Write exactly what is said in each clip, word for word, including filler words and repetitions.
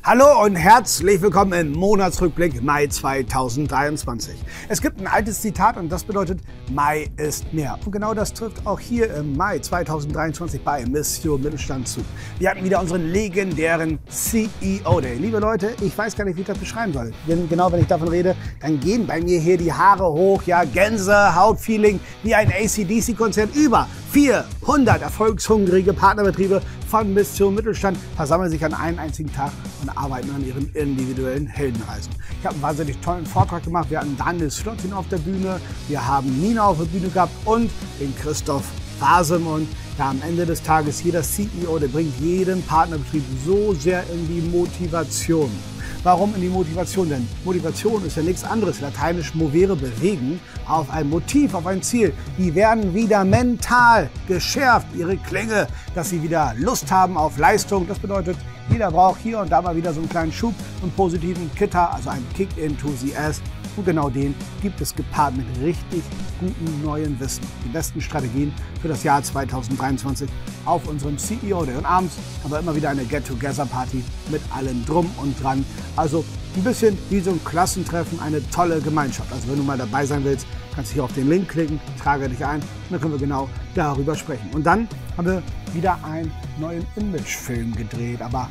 Hallo und herzlich willkommen im Monatsrückblick Mai zweitausenddreiundzwanzig. Es gibt ein altes Zitat und das bedeutet, Mai ist mehr. Und genau das trifft auch hier im Mai zweitausenddreiundzwanzig bei Mission Mittelstand zu. Wir hatten wieder unseren legendären C E O Day. Liebe Leute, ich weiß gar nicht, wie ich das beschreiben soll. Denn genau wenn ich davon rede, dann gehen bei mir hier die Haare hoch, ja, Gänsehautfeeling wie ein A C D C-Konzert. Über vierhundert erfolgshungrige Partnerbetriebe von Mission Mittelstand versammeln sich an einem einzigen Tag und arbeiten an ihren individuellen Heldenreisen. Ich habe einen wahnsinnig tollen Vortrag gemacht. Wir hatten Daniel Slotin auf der Bühne, wir haben Nina auf der Bühne gehabt und den Christoph Wasem. Und ja, am Ende des Tages, jeder C E O, der bringt jeden Partnerbetrieb so sehr in die Motivation. Warum in die Motivation? Denn Motivation ist ja nichts anderes. Lateinisch movere, bewegen, auf ein Motiv, auf ein Ziel. Die werden wieder mental geschärft, ihre Klinge, dass sie wieder Lust haben auf Leistung. Das bedeutet, jeder braucht hier und da mal wieder so einen kleinen Schub, einen positiven Kitter, also einen Kick-Enthusiast. Und genau den gibt es gepaart mit richtig gutem neuen Wissen. Die besten Strategien für das Jahr zweitausenddreiundzwanzig auf unserem C E O Day. Und abends haben wir immer wieder eine Get-Together-Party mit allem drum und dran. Also ein bisschen wie so ein Klassentreffen, eine tolle Gemeinschaft. Also wenn du mal dabei sein willst, kannst du hier auf den Link klicken, trage dich ein und dann können wir genau darüber sprechen. Und dann haben wir wieder einen neuen Imagefilm gedreht, aber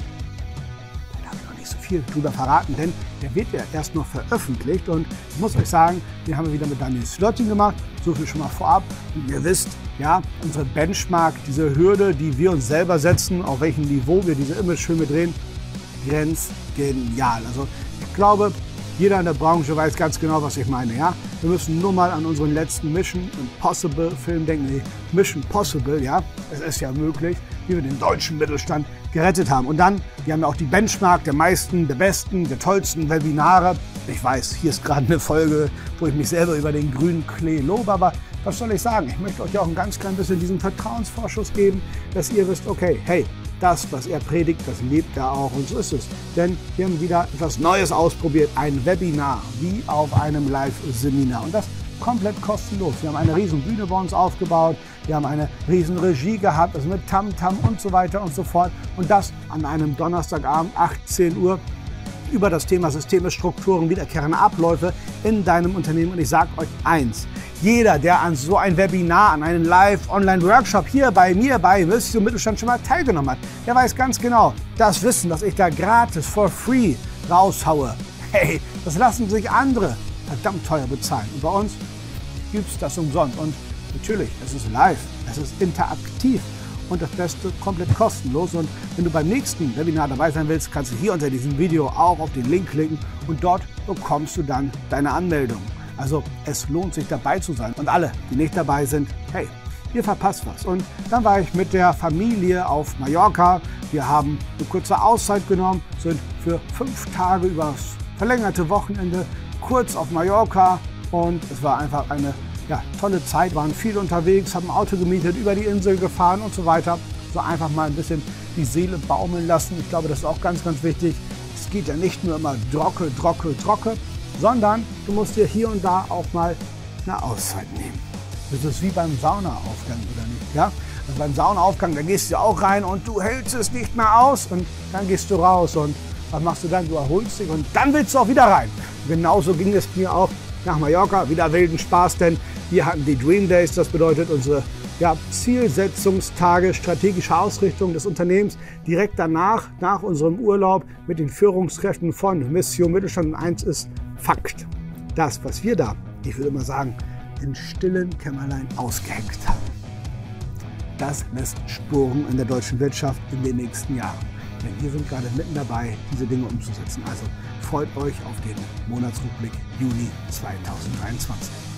so viel drüber verraten, denn der wird ja erst noch veröffentlicht und ich muss euch sagen, den haben wir wieder mit Daniel Slotin gemacht, so viel schon mal vorab. Und ihr wisst, ja, unsere Benchmark, diese Hürde, die wir uns selber setzen, auf welchem Niveau wir diese Imagefilme drehen, grenzgenial. Also ich glaube, jeder in der Branche weiß ganz genau, was ich meine. Ja? Wir müssen nur mal an unseren letzten Mission Impossible Film denken. Nee, Mission Possible, ja, es ist ja möglich, wie wir den deutschen Mittelstand gerettet haben. Und dann, wir haben ja auch die Benchmark der meisten, der besten, der tollsten Webinare. Ich weiß, hier ist gerade eine Folge, wo ich mich selber über den grünen Klee lobe, aber was soll ich sagen? Ich möchte euch auch ein ganz klein bisschen diesen Vertrauensvorschuss geben, dass ihr wisst, okay, hey, das, was er predigt, das lebt er auch und so ist es. Denn wir haben wieder etwas Neues ausprobiert, ein Webinar, wie auf einem Live-Seminar. Und das komplett kostenlos. Wir haben eine riesen Bühne bei uns aufgebaut, wir haben eine riesen Regie gehabt, also mit Tamtam und so weiter und so fort. Und das an einem Donnerstagabend, achtzehn Uhr, über das Thema Systeme, Strukturen, wiederkehrende Abläufe in deinem Unternehmen. Und ich sage euch eins, jeder, der an so ein Webinar, an einen Live-Online-Workshop hier bei mir bei Mission Mittelstand schon mal teilgenommen hat, der weiß ganz genau, das Wissen, das ich da gratis, for free raushaue, hey, das lassen sich andere verdammt teuer bezahlen. Und bei uns gibt es das umsonst. Und natürlich, es ist live, es ist interaktiv und das Beste komplett kostenlos. Und wenn du beim nächsten Webinar dabei sein willst, kannst du hier unter diesem Video auch auf den Link klicken und dort bekommst du dann deine Anmeldung. Also es lohnt sich dabei zu sein. Und alle, die nicht dabei sind, hey, ihr verpasst was. Und dann war ich mit der Familie auf Mallorca. Wir haben eine kurze Auszeit genommen, sind für fünf Tage übers verlängerte Wochenende kurz auf Mallorca und es war einfach eine ja, tolle Zeit, waren viel unterwegs, haben ein Auto gemietet, über die Insel gefahren und so weiter. So einfach mal ein bisschen die Seele baumeln lassen. Ich glaube, das ist auch ganz, ganz wichtig. Es geht ja nicht nur immer drocke, drocke, drocke, sondern du musst dir hier und da auch mal eine Auszeit nehmen. Das ist wie beim Saunaaufgang, oder nicht? Ja? Also beim Saunaaufgang, da gehst du auch rein und du hältst es nicht mehr aus und dann gehst du raus und was machst du dann? Du erholst dich und dann willst du auch wieder rein. Genauso ging es mir auch nach Mallorca, wieder wilden Spaß, denn wir hatten die Dream Days, das bedeutet unsere ja, Zielsetzungstage, strategische Ausrichtung des Unternehmens. Direkt danach, nach unserem Urlaub mit den Führungskräften von Mission Mittelstand. Und eins ist Fakt, das, was wir da, ich würde immer sagen, in stillen Kämmerlein ausgeheckt haben, das lässt Spuren in der deutschen Wirtschaft in den nächsten Jahren. Denn wir sind gerade mitten dabei, diese Dinge umzusetzen. Also freut euch auf den Monatsrückblick Juni zweitausenddreiundzwanzig.